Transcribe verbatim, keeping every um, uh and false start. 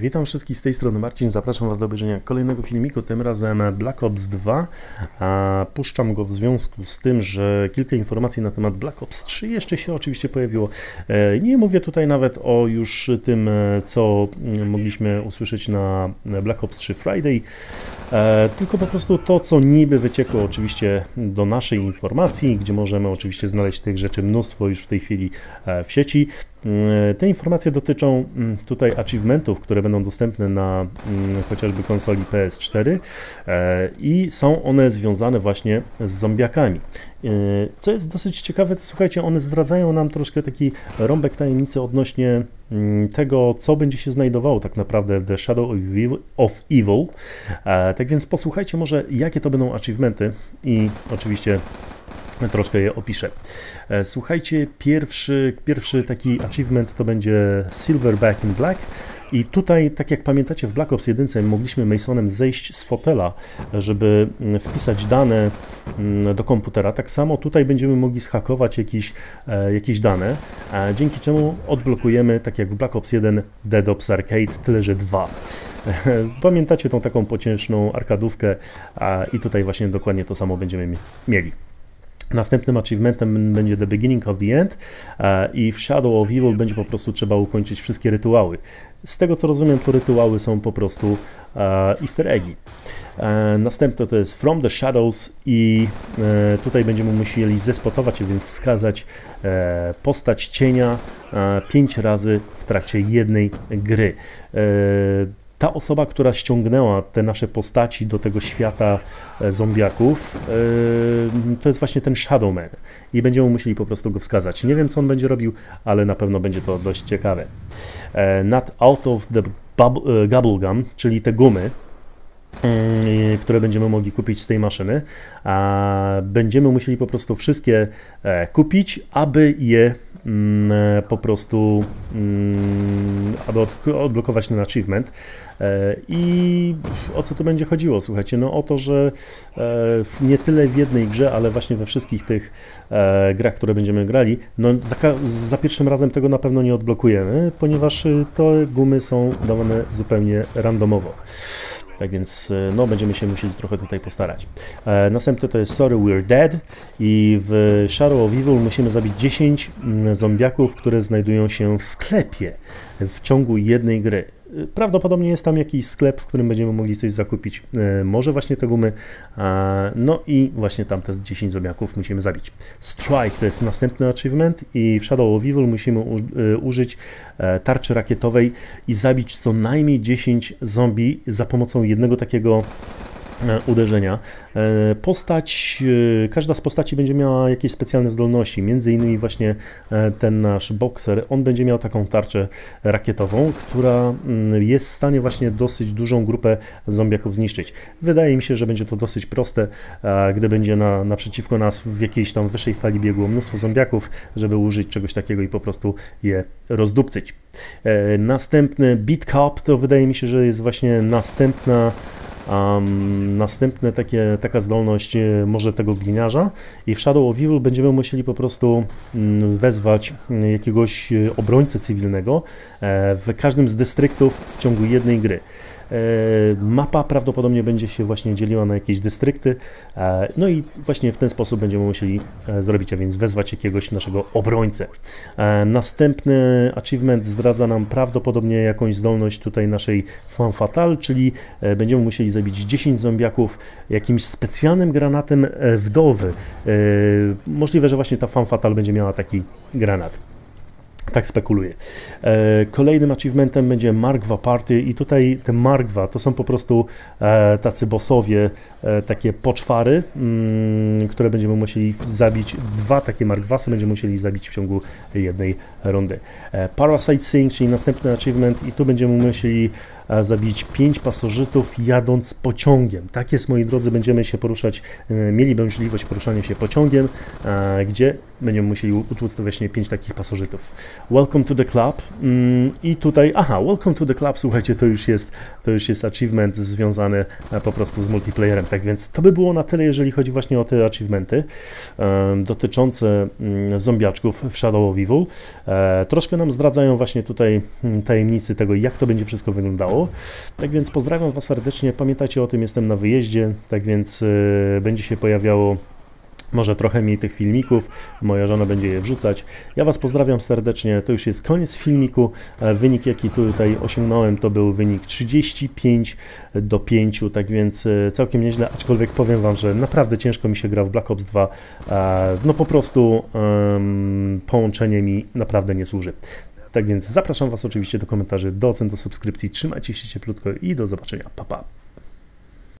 Witam wszystkich z tej strony Marcin, zapraszam Was do obejrzenia kolejnego filmiku, tym razem Black Ops dwa. A puszczam go w związku z tym, że kilka informacji na temat Black Ops trzy jeszcze się oczywiście pojawiło. Nie mówię tutaj nawet o już tym, co mogliśmy usłyszeć na Black Ops trzy Friday, tylko po prostu to, co niby wyciekło oczywiście do naszej informacji, gdzie możemy oczywiście znaleźć tych rzeczy mnóstwo już w tej chwili w sieci. Te informacje dotyczą tutaj achievementów, które będą dostępne na chociażby konsoli P S cztery i są one związane właśnie z zombiakami. Co jest dosyć ciekawe, to słuchajcie, one zdradzają nam troszkę taki rąbek tajemnicy odnośnie tego, co będzie się znajdowało tak naprawdę w The Shadow of Evil. Tak więc posłuchajcie może, jakie to będą achievementy i oczywiście troszkę je opiszę. Słuchajcie, pierwszy, pierwszy taki achievement to będzie Silverback in Black i tutaj, tak jak pamiętacie, w Black Ops jeden mogliśmy Masonem zejść z fotela, żeby wpisać dane do komputera. Tak samo tutaj będziemy mogli zhakować jakieś, jakieś dane, dzięki czemu odblokujemy, tak jak w Black Ops jeden, Dead Ops Arcade, tyle że dwa. Pamiętacie tą taką pociężną arkadówkę i tutaj właśnie dokładnie to samo będziemy mieli. Następnym achievementem będzie The Beginning of the End i w Shadow of Evil będzie po prostu trzeba ukończyć wszystkie rytuały. Z tego co rozumiem, to rytuały są po prostu easter eggi. Następne to jest From the Shadows i tutaj będziemy musieli zespotować, więc wskazać postać cienia pięć razy w trakcie jednej gry. Ta osoba, która ściągnęła te nasze postaci do tego świata zombiaków, to jest właśnie ten Shadowman i będziemy musieli po prostu go wskazać. Nie wiem, co on będzie robił, ale na pewno będzie to dość ciekawe. Not out of the bubblegum, czyli te gumy, które będziemy mogli kupić z tej maszyny, a będziemy musieli po prostu wszystkie kupić, aby je po prostu aby odblokować ten achievement. I o co tu będzie chodziło? Słuchajcie, no o to, że nie tyle w jednej grze, ale właśnie we wszystkich tych grach, które będziemy grali, no za, za pierwszym razem tego na pewno nie odblokujemy, ponieważ te gumy są dawane zupełnie randomowo. Tak więc no, będziemy się musieli trochę tutaj postarać. E, następne to jest Sorry We're Dead i w Shadow of Evil musimy zabić dziesięć zombiaków, które znajdują się w sklepie w ciągu jednej gry. Prawdopodobnie jest tam jakiś sklep, w którym będziemy mogli coś zakupić, e, może właśnie te gumy, e, no i właśnie tam te dziesięć zombiaków musimy zabić. Strike to jest następny achievement i w Shadow of Evil musimy u, e, użyć e, tarczy rakietowej i zabić co najmniej dziesięć zombie za pomocą jednego takiego uderzenia. Postać, każda z postaci będzie miała jakieś specjalne zdolności, między innymi właśnie ten nasz bokser, on będzie miał taką tarczę rakietową, która jest w stanie właśnie dosyć dużą grupę zombiaków zniszczyć. Wydaje mi się, że będzie to dosyć proste, gdy będzie na, naprzeciwko nas w jakiejś tam wyższej fali biegło mnóstwo zombiaków, żeby użyć czegoś takiego i po prostu je rozdupcyć. Następny Beat Cop to wydaje mi się, że jest właśnie następna Um, następne takie, taka zdolność może tego gliniarza i w Shadow of Evil będziemy musieli po prostu mm, wezwać jakiegoś obrońcę cywilnego e, w każdym z dystryktów w ciągu jednej gry. Mapa prawdopodobnie będzie się właśnie dzieliła na jakieś dystrykty, no i właśnie w ten sposób będziemy musieli zrobić, a więc wezwać jakiegoś naszego obrońcę. Następny achievement zdradza nam prawdopodobnie jakąś zdolność tutaj naszej Femme Fatale, czyli będziemy musieli zabić dziesięć zombiaków jakimś specjalnym granatem wdowy. Możliwe, że właśnie ta Femme Fatale będzie miała taki granat. Tak spekuluję. E, kolejnym achievementem będzie Margwa Party i tutaj te Margwa to są po prostu e, tacy bossowie, e, takie poczwary, mm, które będziemy musieli zabić. Dwa takie Margwasy będziemy musieli zabić w ciągu jednej rundy. E, Parasite Sing, czyli następny achievement i tu będziemy musieli e, zabić pięć pasożytów jadąc pociągiem. Tak jest, moi drodzy, będziemy się poruszać, e, mieli możliwość poruszania się pociągiem, e, gdzie będziemy musieli utłuc właśnie pięć takich pasożytów. Welcome to the Club i tutaj, aha, Welcome to the Club, słuchajcie, to już jest, to już jest achievement związany po prostu z multiplayerem, tak więc to by było na tyle, jeżeli chodzi właśnie o te achievementy dotyczące zombiaczków w Shadow of Evil. Troszkę nam zdradzają właśnie tutaj tajemnicy tego, jak to będzie wszystko wyglądało. Tak więc pozdrawiam Was serdecznie, pamiętajcie o tym, jestem na wyjeździe, tak więc będzie się pojawiało może trochę mniej tych filmików, moja żona będzie je wrzucać. Ja Was pozdrawiam serdecznie, to już jest koniec filmiku. Wynik, jaki tutaj osiągnąłem, to był wynik trzydzieści pięć do pięciu, tak więc całkiem nieźle, aczkolwiek powiem Wam, że naprawdę ciężko mi się gra w Black Ops dwa. No po prostu um, połączenie mi naprawdę nie służy. Tak więc zapraszam Was oczywiście do komentarzy, do ocen, do subskrypcji. Trzymajcie się cieplutko i do zobaczenia. Pa, pa.